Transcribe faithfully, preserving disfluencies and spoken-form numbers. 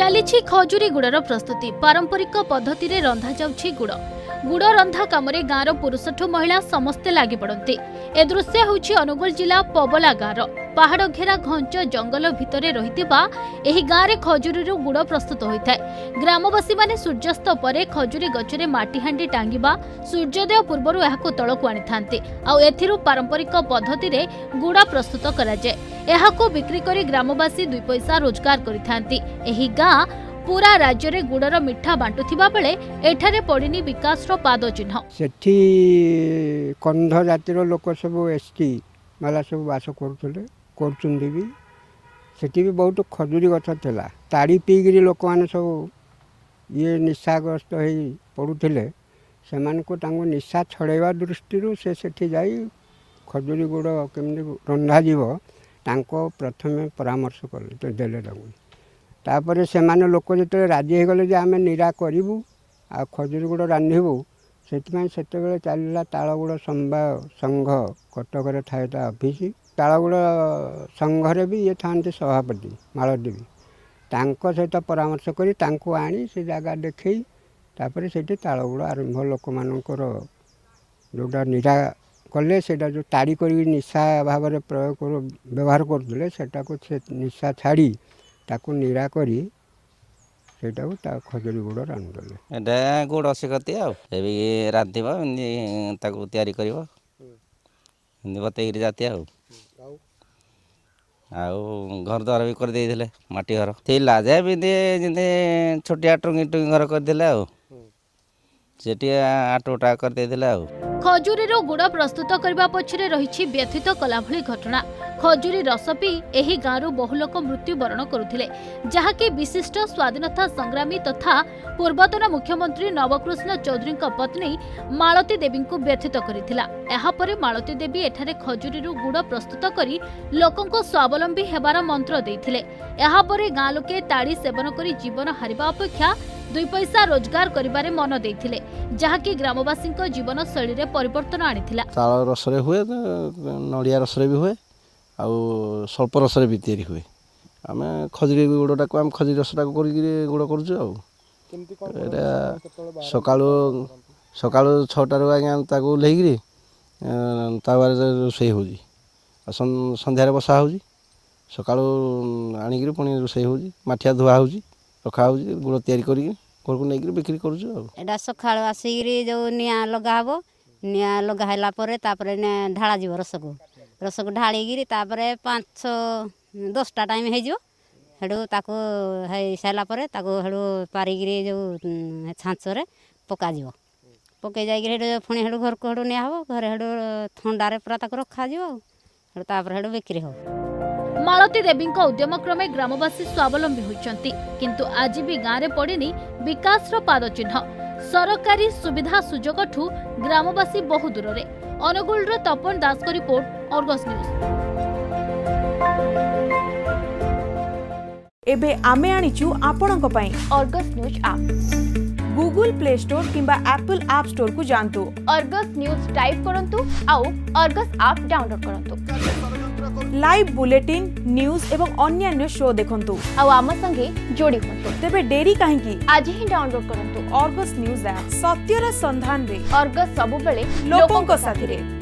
चली खजुरी गुड़र प्रस्तुति पारंपरिक पद्धति रे रंधा जाउछि गुड़ गुड़ रंधा कामरे गाँव पुरुषठू महिला समस्ते लागि पड़ती। ए दृश्य होछि अनुगुल जिला पबला गाँव पहाड़ घेरा घंच जंगल भितरे रहितिबा एही गाँव रे खजुरी गुड़ प्रस्तुत होइथाय। ग्रामवासी माने सूर्यास्त परे खजुरी गछरे माटी हांडी टांगिबा सूर्योदय पूर्वरु एहाको तळकु आनि थांते आ एथिरु पारंपरिक पद्धति रे गुड़ प्रस्तुत करा जाय। एहाको बिक्री करी ग्रामवासी दुई पैसा रोजगार करिथांती। एही गाँ पूरा राज्य रे गुड़र मिठा बांटुथिबा बेले एठारे पड़िनी विकास रो पाद चिन्ह। सेठी कंध जातिर लोक सब एसटी माला सब बास करथले करचुंदी भी सेठी भी बहुत खजुरी गछ थला। ताड़ी पीगिरी लोक माने सब ये निशाग्रस्त होई पड़ुथिले सेमान को तांगो निशा छड़ेवा दृष्टि से सेठी जाई खजुरी गुड़ केमि रंधा जीव तांको प्रथमे परामर्श करले तो देले तांगो तापर से माने लोक जो राजी हो गले आम निरा करूँ आ खजुरी गुड़ रांधबू से चलला तालगुड़ संवाद संघ कटक थाए अफिस तालगुड़ संघरे भी ये था सभापति मालदेवी तांको सहित परामर्श करी तांको आनी से जगह देखई तापर से तालगुड़ आरंभ लोक मानकर जोटा निरा कले से जो ताड़ी कर निशा भाव में प्रयोग कर व्यवहार करते से निशा छाड़ी ताकू निरा करी सेटा खजुरी गुड़ रांधले एटा गुड़ शिखती आबी रांधब ताकू तैयारी कर बतईक जाती घर द्वार भी करदे माटी घर थी जे छोटिया टुंगी टुंगी घर करदे आटोटा करदे खजुरी गुड़ प्रस्तुत करने पछरे रही व्यथित कला भली घटना। खजुरी रस पी एही गाँव बहु लोक मृत्युवरण करुथिले जहाँकि विशिष्ट स्वाधीनता संग्रामी तथा पूर्वतन मुख्यमंत्री नवकृष्ण चौधरी पत्नी मालती देवी को व्यथित करिथिला। एहा परे मालती देवी एठारे खजुरी गुड़ प्रस्तुत करी लोकंको स्वावलंबी हेबार मंत्र देइथिले। एहा परे गाँ लोके ताड़ी सेवन करी जीवन हारिबा अपेक्षा दुई पैसा रोजगार करिबारे मन देइथिले जहाँकि ग्रामवासी जीवन शैली रे परिवर्तन आनिथिला। ताल रसरे हुए नड़िया रसरे भी हुए आ स्वल्प रसरे भी तैयारी हुए आम खजुरी गुड़टा को आम खजुरी रसटा कर गुड़ कर सका सका छटार आज्ञा ओह्लैक तावा रोषे हो सन्धार बसा हो सका आणिक पुणी रोषे हो मठिया धुआ हो रखा हो गुड़ तैयारी कर घर को लेकर बिक्री कर सका आसिक जो निआ लगा हे निआ लगाला ढाला जीव रस को रस को ढालिकी पाँच दसटा टाइम हो ताको सारापर पारिक जो छाँचरे पकाज पकई जाए पुणी घर को निहब घर थंडारे पूरा रखा तापर बिक्री हो। मालती देवी उद्यम क्रमे ग्रामवासी स्वावलंबी होइचंती किंतु आज भी गाँव में पड़िनी विकास रो पाद चिन्ह। सरकारी सुविधा सुजोग ठू ग्रामवासी बहु दूर रे। अनुगुल रो तपन दास को रिपोर्ट अर्गस न्यूज। एबे आमे आनिचु आपणक पई Argus news app Google Play Store किंबा एप्पल ऐप स्टोर को जानतु अर्गस न्यूज टाइप करंतु आउ अर्गस ऐप डाउनलोड करंतु। लाइव बुलेटिन न्यूज एवं अन्यान्य शो देखंतु आउ आम संगे जोड़ी होंतु। तेबे डेरी काहेकि आज ही डाउनलोड करंतु अर्गस न्यूज ऐप सत्यर संधान रे अर्गस सबु बेले लोकंक साथी रे।